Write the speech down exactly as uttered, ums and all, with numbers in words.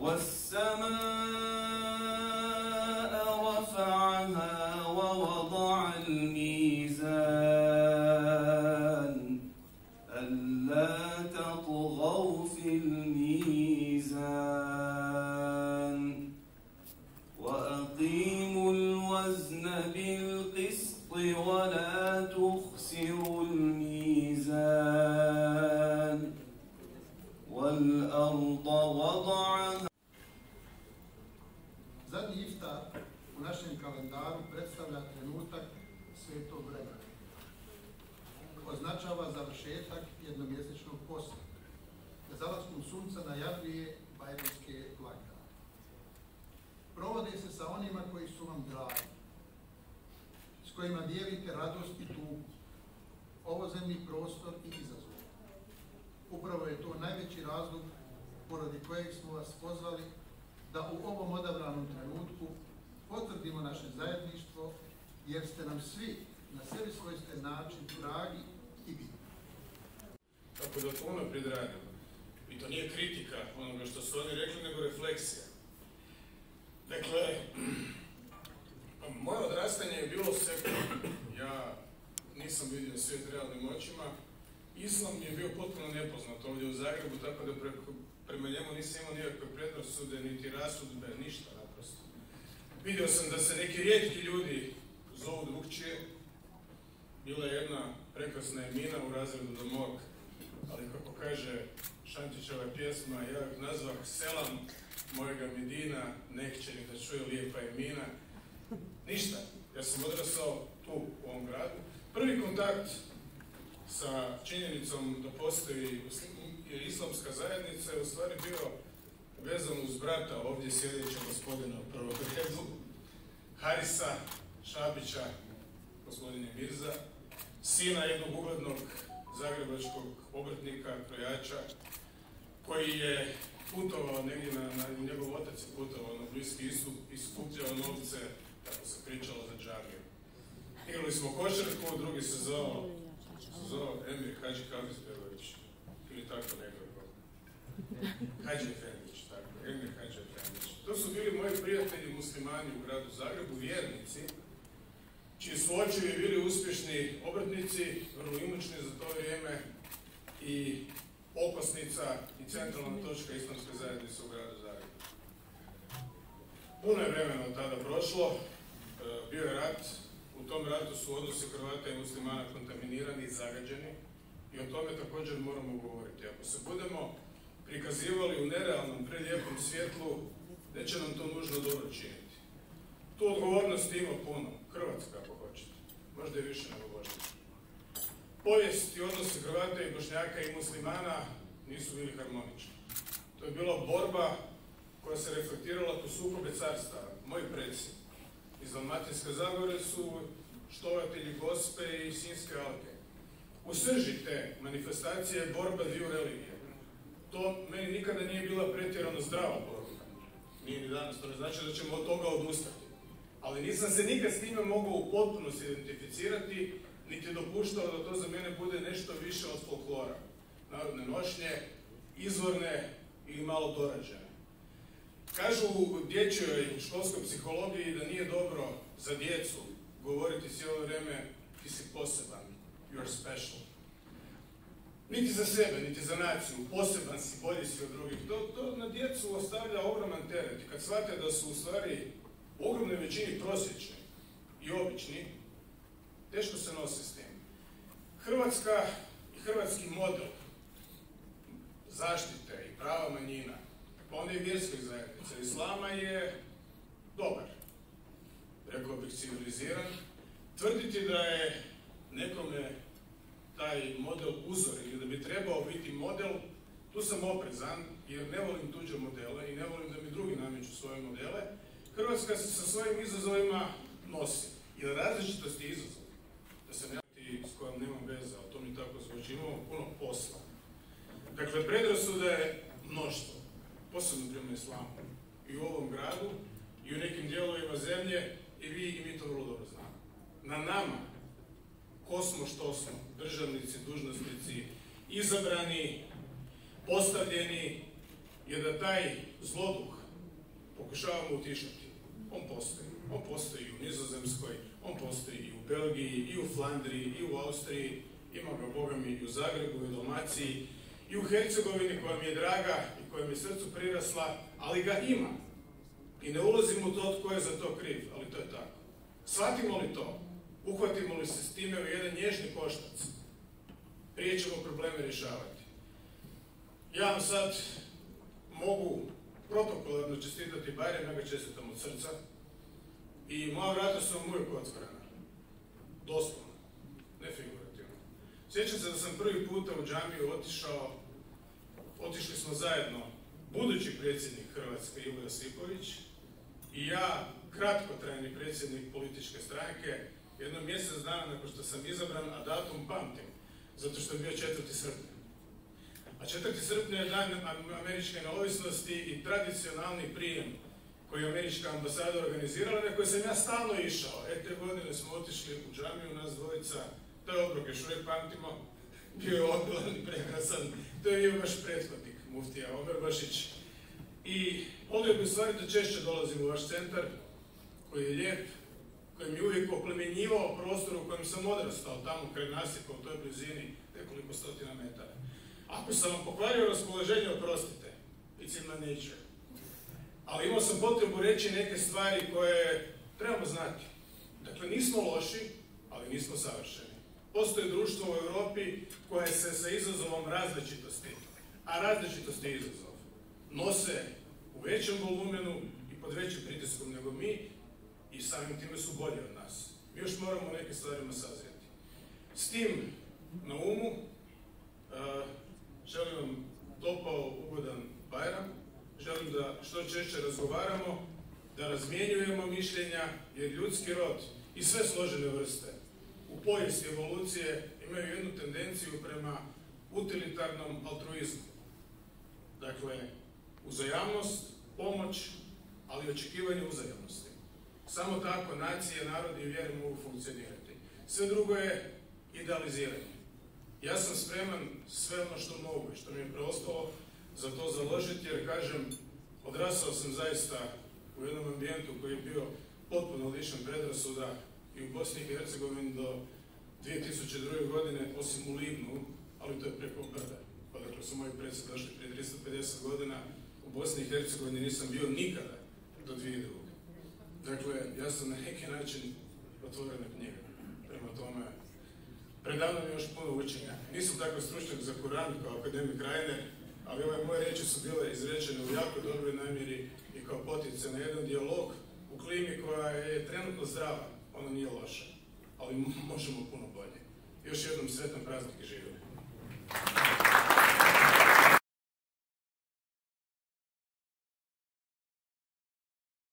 وَالسَّمَاءَ رَفَعَهَا وَوَضَعَ الْمِيزَانَ أَلَّا تَطْغَوْا فِي الْمِيزَانِ وَأَقِيمُوا الْوَزْنَ بِالْقِسْطِ وَلَا تُخْسِرُوا الْمِيزَانَ وَالْأَرْضَ وَضَعَهَا. Zadnji iftar u našem kalendaru predstavlja trenutak svetog vremena. Označava završetak jednomjesečnog posta. Na zalaskom sunca najavljuje bajramske blagdane. Provode se sa onima koji su vam dragi, s kojima dijelite radost i tugu, ovozemni prostor i izazov. Upravo je to najveći razlog poradi kojeg smo vas pozvali da u ovom odabranom trenutku potvrdimo naše zajedništvo, jer ste nam svi na sebi svojstven način dragi i bitni. Tako da to unaprijed radimo. I to nije kritika onoga što su oni rekli, nego refleksija. Dakle, moje odrastanje je bilo sekularno. Ja nisam vidio svijet realnim očima. Islam mi je bio potpuno nepoznat ovdje u Zagrebu, tako da preko, prema njemu nisam imao nikakve predrasude, niti rasudbe, ništa naprosto. Vidio sam da se neki rijetki ljudi zovu drugčije. Bila je jedna prekrasna Emina u razredu do mog, ali kako kaže Šantićeva pjesma, ja nazvah selam mojega Medina, nek će ni da čuje lijepa Emina. Ništa, ja sam odrasao tu u ovom gradu. Prvi kontakt sa činjenicom da postoji islamska zajednica je u stvari bio vezan uz brata ovdje sjedećeg gospodina u prvom redu, Harisa Šabića, gospodine Mirza, sina jednog uglednog zagrebačkog obrtnika, krojača, koji je putovao negdje, na, na njegov otac je putovao na Bliski istok i skupljao novce, kako se pričalo, za džamiju. Igrali smo košarku, drugi se zvao Zove Emir Hadži Kavizberović, ili tako nekako. Hadži Efendić, tako, Emir Hadži Efendić. To su bili moji prijatelji muslimani u gradu Zagrebu, vjernici, čiji su očevi bili uspješni obrtnici, vrlo imućni za to vrijeme i okosnica i centralna točka islamske zajednice u gradu Zagrebu. Puno je vremena od tada prošlo, bio je rat. U tom ratu su odnosi Hrvata i muslimana kontaminirani i zagađeni i o tome također moramo govoriti. Ako se budemo prikazivali u nerealnom, prelijepom svjetlu, neće nam to nužno dobro činiti. Tu odgovornost ima puno, Hrvatska ako hoćete, možda i više nego Bošnjaka. Povijest i odnosi Hrvata i Bošnjaka i muslimana nisu bili harmonični. To je bila borba koja se reflektirala kroz sukobe carstava. Moji preci iz Dalmatinske Zagore su štovatelji Gospe i Sinjske Alke. U srži te manifestacije je borba dviju religija. To meni nikada nije bila pretjerano zdrava borba. Nije ni danas, to ne znači da ćemo od toga odustati. Ali nisam se nikad s time mogao u potpunosti identificirati, niti dopuštao da to za mene bude nešto više od folklora. Narodne nošnje, izvorne ili malo dorađene. Kažu u dječjoj školskoj psihologiji da nije dobro za djecu govoriti cijelo vrijeme ti si poseban, you are special. Niti za sebe, niti za naciju, poseban si, bolji si od drugih. To, to na djecu ostavlja ogroman teret. Kad shvate da su u stvari u ogromnoj većini prosječni i obični, teško se nose s tim. Hrvatska i hrvatski model zaštite i prava manjina, pa onda i vjerskih zajednica islama je dobar, rekao bih civiliziran. Tvrditi da je nekome taj model uzor ili da bi trebao biti model, tu sam oprezan jer ne volim tuđe modele i ne volim da mi drugi nameću svoje modele. Hrvatska se sa svojim izazovima nosi, jer različitost je izazov. Da se ne s kojom nemam veze, ali to mi tako zvuči, imamo puno posla. Dakle, predrasuda je mnoštvo, posebno prema islamu. I u ovom gradu, i u nekim dijelovima zemlje, i vi i mi to vrlo dobro znamo. Na nama, ko smo, što smo, državnici, dužnosnici, izabrani, postavljeni, je da taj zloduh pokušavamo utišati. On postoji. On postoji i u Nizozemskoj, on postoji i u Belgiji, i u Flandriji, i u Austriji, ima ga, Boga mi, i u Zagrebu, i u Dalmaciji, i u Hercegovini koja mi je draga i koja mi je srcu prirasla, ali ga ima. I ne ulazimo u to tko je za to kriv, ali to je tako. Shvatimo li to, uhvatimo li se s time u jedan nježni koštac, prije ćemo probleme rješavati. Ja vam sad mogu protokolarno čestitati Bajram, ja ga čestitam od srca, i moja vrata su vam uvijek otvorena. Doslovno, ne figurativno. Sjećam se da sam prvi puta u džamiju otišao, otišli smo zajedno, budući predsjednik Hrvatske Ivo Josipović i ja, kratkotrajni predsjednik političke stranke, jedno mjesec dana nakon što sam izabran, a datum pamtim, zato što je bio četvrti srpnja. A četvrti srpnja je dan američke neovisnosti i tradicionalni prijem koji je američka ambasada organizirala, na koji sam ja stalno išao. E, te godine smo otišli u džamiju, nas dvojica, to je obrok, još uvijek pamtimo, bio je obilan i prekrasan, to je bio vaš prethodnik, muftija Oberbašić. I volio bi u stvari da češće dolazim u vaš centar, koji je lijep, koji mi je uvijek oplemenjivao prostor u kojem sam odrastao, tamo kraj nasipa, u toj blizini, nekoliko stotina metara. Ako sam vam pokvario raspoloženje, oprostite, it's in my nature. Ali imao sam potrebu reći neke stvari koje trebamo znati. Dakle, nismo loši, ali nismo savršeni. Postoji društvo u Europi koje se sa izazovom različitosti, a različitost je izazov, nose u većem volumenu i pod većim pritiskom nego mi i samim time su bolji od nas. Mi još moramo neke stvarima sazrijeti. S tim na umu uh, želim vam topao, ugodan Bajram. Želim da što češće razgovaramo, da razmjenjujemo mišljenja, jer ljudski rod i sve složene vrste u povijesti evolucije imaju jednu tendenciju prema utilitarnom altruizmu. Dakle, uzajamnost, pomoć, ali očekivanje uzajamnosti. Samo tako nacije, narodi i vjere mogu funkcionirati. Sve drugo je idealiziranje. Ja sam spreman sve ono što mogu i što mi je preostalo za to založiti, jer kažem, odrastao sam zaista u jednom ambijentu koji je bio potpuno lišen predrasuda i u Bosni i Hercegovini do dvije tisuće druge. godine, osim u Livnu, ali to je preko brda. Pa dakle su moji preci došli prije tristo pedeset godina, u Bosni i Hercegovini nisam bio nikada do dvije tisuće druge. Dakle, ja sam na neki način otvorena knjiga. Prema tome, predavno mi još puno učenja. Nisam tako stručnjak za Kuran kao akademik Reiner, ali ove moje riječi su bile izrečene u jako dobroj namjeri i kao poticaj na jedan dijalog u klimi koja je trenutno zdrava. Ona nije loša, ali možemo puno bolje. Još jednom sretan praznik i živjeli.